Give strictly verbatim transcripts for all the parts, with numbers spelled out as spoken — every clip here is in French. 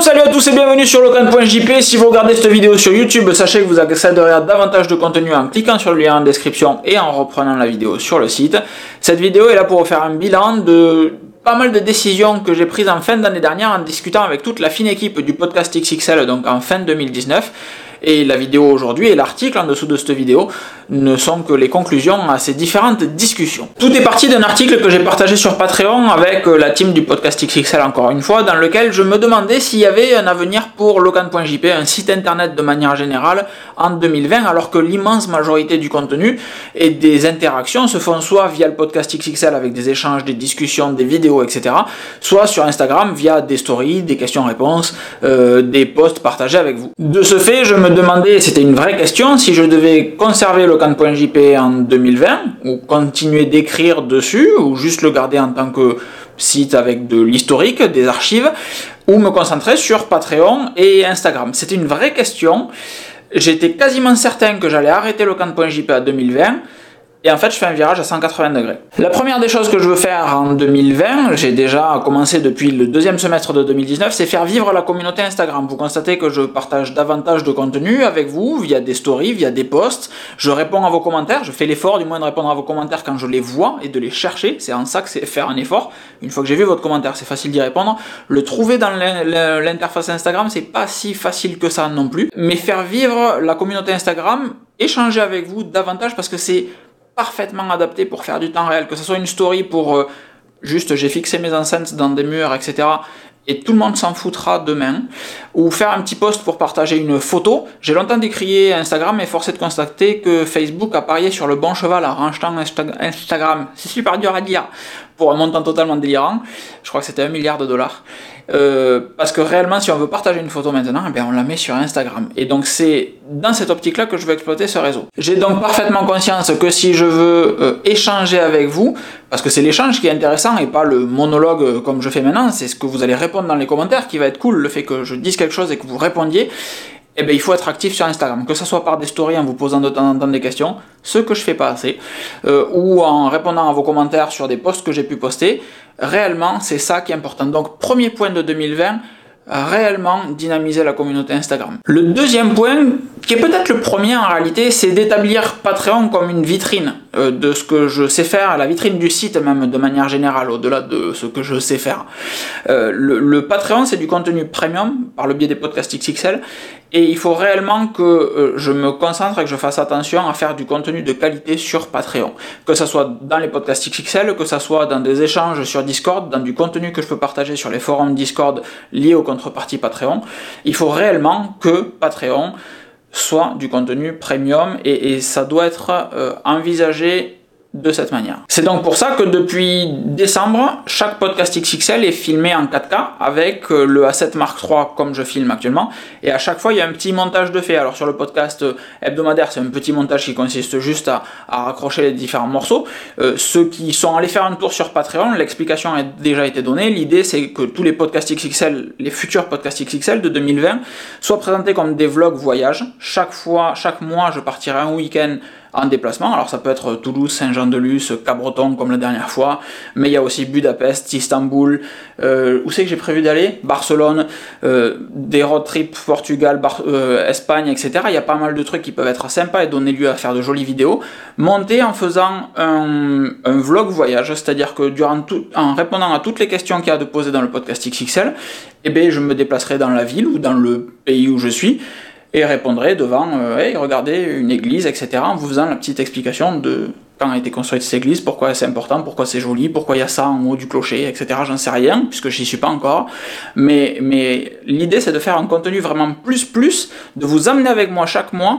Salut à tous et bienvenue sur locan point j p. Si vous regardez cette vidéo sur YouTube, sachez que vous accéderez à davantage de contenu en cliquant sur le lien en description et en reprenant la vidéo sur le site. Cette vidéo est là pour vous faire un bilan de pas mal de décisions que j'ai prises en fin d'année dernière en discutant avec toute la fine équipe du podcast X X L, donc en fin deux mille dix-neuf. Et la vidéo aujourd'hui et l'article en dessous de cette vidéo ne sont que les conclusions à ces différentes discussions. Tout est parti d'un article que j'ai partagé sur Patreon avec la team du podcast X X L encore une fois, dans lequel je me demandais s'il y avait un avenir pour locan point j p, un site internet de manière générale, en deux mille vingt, alors que l'immense majorité du contenu et des interactions se font soit via le podcast X X L avec des échanges, des discussions, des vidéos, et cetera, soit sur Instagram via des stories, des questions-réponses, euh, des posts partagés avec vous. De ce fait, je me demandais, c'était une vraie question, si je devais conserver locan point j p en deux mille vingt, ou continuer d'écrire dessus, ou juste le garder en tant que site avec de l'historique, des archives, ou me concentrer sur Patreon et Instagram. C'était une vraie question. J'étais quasiment certain que j'allais arrêter locan point j p à deux mille vingt, et en fait je fais un virage à cent quatre-vingts degrés. La première des choses que je veux faire en deux mille vingt, j'ai déjà commencé depuis le deuxième semestre de deux mille dix-neuf, c'est faire vivre la communauté Instagram. Vous constatez que je partage davantage de contenu avec vous, via des stories, via des posts, je réponds à vos commentaires, je fais l'effort du moins de répondre à vos commentaires quand je les vois et de les chercher, c'est en ça que c'est faire un effort. Une fois que j'ai vu votre commentaire, c'est facile d'y répondre. Le trouver dans l'interface Instagram, c'est pas si facile que ça non plus, mais faire vivre la communauté Instagram, échanger avec vous davantage parce que c'est parfaitement adapté pour faire du temps réel, que ce soit une story pour euh, juste j'ai fixé mes enceintes dans des murs, et cetera, et tout le monde s'en foutra demain, ou faire un petit post pour partager une photo. J'ai longtemps décrié Instagram et forcé de constater que Facebook a parié sur le bon cheval en rachetant Instagram. C'est super dur à dire, pour un montant totalement délirant, je crois que c'était un milliard de dollars. Euh, parce que réellement, si on veut partager une photo maintenant, eh bien on la met sur Instagram. Et donc c'est dans cette optique-là que je veux exploiter ce réseau. J'ai donc parfaitement conscience que si je veux euh, échanger avec vous, parce que c'est l'échange qui est intéressant et pas le monologue euh, comme je fais maintenant, c'est ce que vous allez répondre dans les commentaires qui va être cool, le fait que je dise quelque chose et que vous répondiez. Eh bien, il faut être actif sur Instagram, que ce soit par des stories en vous posant de temps en temps des questions, ce que je fais pas assez, euh, ou en répondant à vos commentaires sur des posts que j'ai pu poster. Réellement, c'est ça qui est important. Donc, premier point de deux mille vingt, réellement dynamiser la communauté Instagram. Le deuxième point, qui est peut-être le premier en réalité, c'est d'établir Patreon comme une vitrine euh, de ce que je sais faire, la vitrine du site même de manière générale, au-delà de ce que je sais faire. Euh, le, le Patreon, c'est du contenu premium par le biais des podcasts X X L, et il faut réellement que euh, je me concentre et que je fasse attention à faire du contenu de qualité sur Patreon. Que ça soit dans les podcasts X X L, que ça soit dans des échanges sur Discord, dans du contenu que je peux partager sur les forums Discord liés au contrepartie Patreon. Il faut réellement que Patreon soit du contenu premium et, et ça doit être euh, envisagé de cette manière. C'est donc pour ça que depuis décembre, chaque podcast X X L est filmé en quatre K avec le A sept Mark trois comme je filme actuellement, et à chaque fois il y a un petit montage de fait. Alors sur le podcast hebdomadaire, c'est un petit montage qui consiste juste à, à raccrocher les différents morceaux. Euh, ceux qui sont allés faire un tour sur Patreon, l'explication a déjà été donnée. L'idée c'est que tous les podcasts X X L, les futurs podcasts X X L de deux mille vingt, soient présentés comme des vlogs voyage. Chaque fois, chaque mois, je partirai un week-end en déplacement. Alors ça peut être Toulouse, Saint-Jean-de-Luz, Cabreton comme la dernière fois, mais il y a aussi Budapest, Istanbul, euh, où c'est que j'ai prévu d'aller, Barcelone, euh, des road trips Portugal, Bar euh, Espagne, et cetera. Il y a pas mal de trucs qui peuvent être sympas et donner lieu à faire de jolies vidéos, montées en faisant un, un vlog voyage, c'est-à-dire que durant tout, en répondant à toutes les questions qu'il y a de poser dans le podcast X X L, eh bien, je me déplacerai dans la ville ou dans le pays où je suis, et répondrai devant, euh, hey, regardez, une église, et cetera, en vous faisant la petite explication de quand a été construite cette église, pourquoi c'est important, pourquoi c'est joli, pourquoi il y a ça en haut du clocher, et cetera. J'en sais rien, puisque j'y suis pas encore, mais, mais l'idée c'est de faire un contenu vraiment plus plus, de vous amener avec moi chaque mois,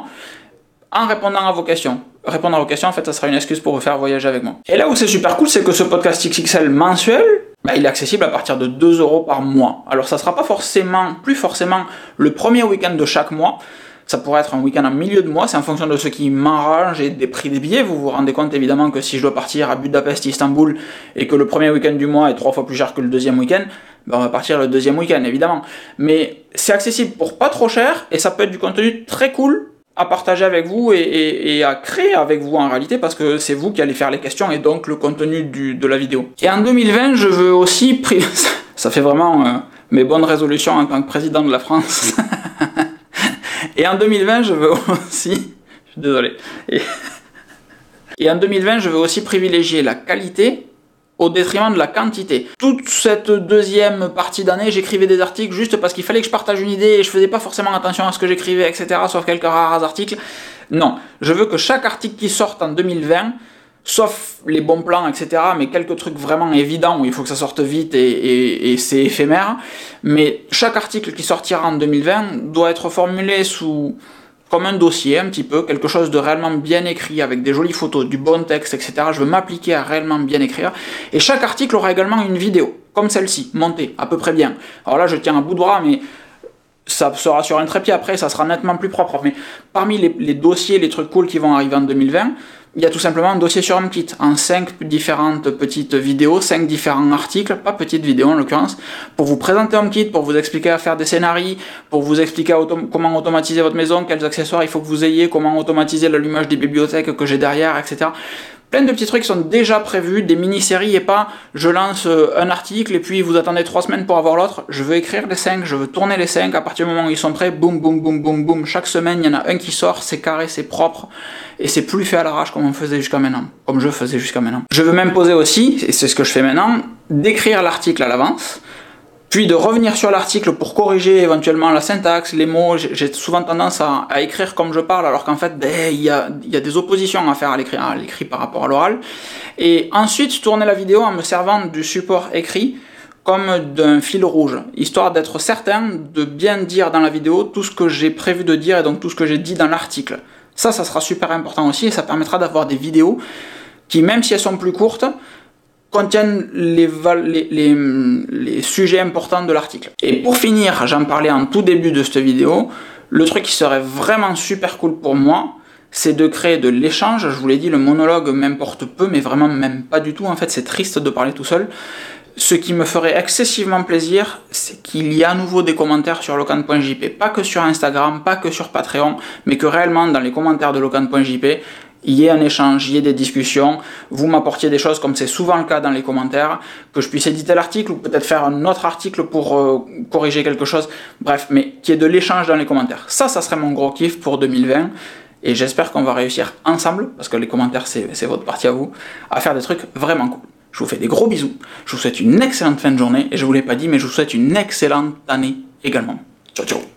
en répondant à vos questions. Répondre à vos questions, en fait, ça sera une excuse pour vous faire voyager avec moi. Et là où c'est super cool, c'est que ce podcast X X L mensuel, bah, il est accessible à partir de deux euros par mois. Alors ça sera pas forcément, plus forcément le premier week-end de chaque mois, ça pourrait être un week-end en milieu de mois, c'est en fonction de ce qui m'arrange et des prix des billets. Vous vous rendez compte évidemment que si je dois partir à Budapest, Istanbul, et que le premier week-end du mois est trois fois plus cher que le deuxième week-end, ben on va partir le deuxième week-end évidemment. Mais c'est accessible pour pas trop cher, et ça peut être du contenu très cool à partager avec vous et, et, et à créer avec vous en réalité, parce que c'est vous qui allez faire les questions et donc le contenu du, de la vidéo. Et en deux mille vingt, je veux aussi... Ça fait vraiment... Euh, mes bonnes résolutions en tant que président de la France. Et en deux mille vingt, je veux aussi... Je suis désolé. Et... Et en deux mille vingt, je veux aussi privilégier la qualité au détriment de la quantité. Toute cette deuxième partie d'année, j'écrivais des articles juste parce qu'il fallait que je partage une idée et je faisais pas forcément attention à ce que j'écrivais, et cetera, sauf quelques rares articles. Non, je veux que chaque article qui sorte en deux mille vingt, sauf les bons plans, et cetera, mais quelques trucs vraiment évidents où il faut que ça sorte vite et, et, et c'est éphémère, mais chaque article qui sortira en deux mille vingt doit être formulé sous... comme un dossier un petit peu, quelque chose de réellement bien écrit, avec des jolies photos, du bon texte, et cetera. Je veux m'appliquer à réellement bien écrire. Et chaque article aura également une vidéo, comme celle-ci, montée, à peu près bien. Alors là, je tiens à bout de bras, mais ça sera sur un trépied après, ça sera nettement plus propre. Mais parmi les, les dossiers, les trucs cool qui vont arriver en deux mille vingt, il y a tout simplement un dossier sur HomeKit, en cinq différentes petites vidéos, cinq différents articles, pas petites vidéos en l'occurrence, pour vous présenter HomeKit, pour vous expliquer à faire des scénarios, pour vous expliquer autom comment automatiser votre maison, quels accessoires il faut que vous ayez, comment automatiser l'allumage des bibliothèques que j'ai derrière, et cetera. Plein de petits trucs qui sont déjà prévus, des mini-séries et pas je lance un article et puis vous attendez trois semaines pour avoir l'autre. Je veux écrire les cinq, je veux tourner les cinq, à partir du moment où ils sont prêts, boum, boum, boum, boum, boum. Chaque semaine, il y en a un qui sort, c'est carré, c'est propre et c'est plus fait à l'arrache comme on faisait jusqu'à maintenant, comme je faisais jusqu'à maintenant. Je veux m'imposer aussi, et c'est ce que je fais maintenant, d'écrire l'article à l'avance, puis de revenir sur l'article pour corriger éventuellement la syntaxe, les mots. J'ai souvent tendance à, à écrire comme je parle, alors qu'en fait, ben, il y a, y a des oppositions à faire à l'écrit, à l'écrit par rapport à l'oral. Et ensuite, tourner la vidéo en me servant du support écrit comme d'un fil rouge, histoire d'être certain de bien dire dans la vidéo tout ce que j'ai prévu de dire et donc tout ce que j'ai dit dans l'article. Ça, ça sera super important aussi et ça permettra d'avoir des vidéos qui, même si elles sont plus courtes, contiennent les, les, les, les sujets importants de l'article. Et pour finir, j'en parlais en tout début de cette vidéo, le truc qui serait vraiment super cool pour moi, c'est de créer de l'échange. Je vous l'ai dit, le monologue m'importe peu, mais vraiment même pas du tout. En fait, c'est triste de parler tout seul. Ce qui me ferait excessivement plaisir, c'est qu'il y ait à nouveau des commentaires sur locan point j p. Pas que sur Instagram, pas que sur Patreon, mais que réellement dans les commentaires de locan point j p, il y ait un échange, il y ait des discussions, vous m'apportiez des choses comme c'est souvent le cas dans les commentaires, que je puisse éditer l'article ou peut-être faire un autre article pour euh, corriger quelque chose, bref, mais qu'il y ait de l'échange dans les commentaires. Ça, ça serait mon gros kiff pour deux mille vingt, et j'espère qu'on va réussir ensemble, parce que les commentaires c'est votre partie à vous, à faire des trucs vraiment cool. Je vous fais des gros bisous, je vous souhaite une excellente fin de journée, et je vous l'ai pas dit, mais je vous souhaite une excellente année également. Ciao ciao.